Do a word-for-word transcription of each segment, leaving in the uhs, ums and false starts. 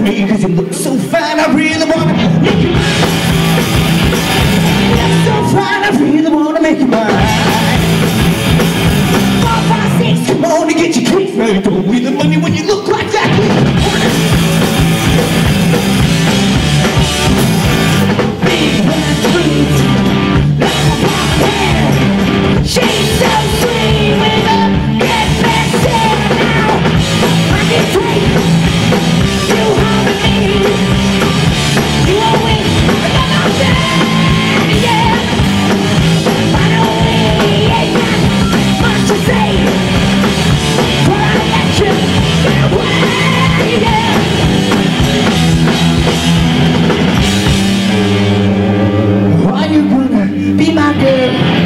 me, cause you look so fine, I really wanna make you mine. You look so fine, I really wanna make you mine. Four, five, six, come on and get your kicks ready. Don't need the money when you look like that. Big black boots, like a pop hair. She's so sweet with a get back there now. I can take you home with me. You always got no time, yeah. I know we ain't got much to say, but I let you get away, yeah. Are you gonna be my girl?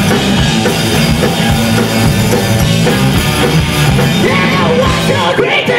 Great